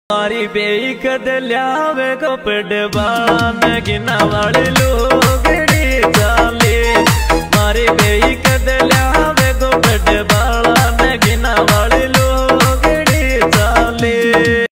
मारी बेई कद लियावे कपड़े बान गिना वाले लोग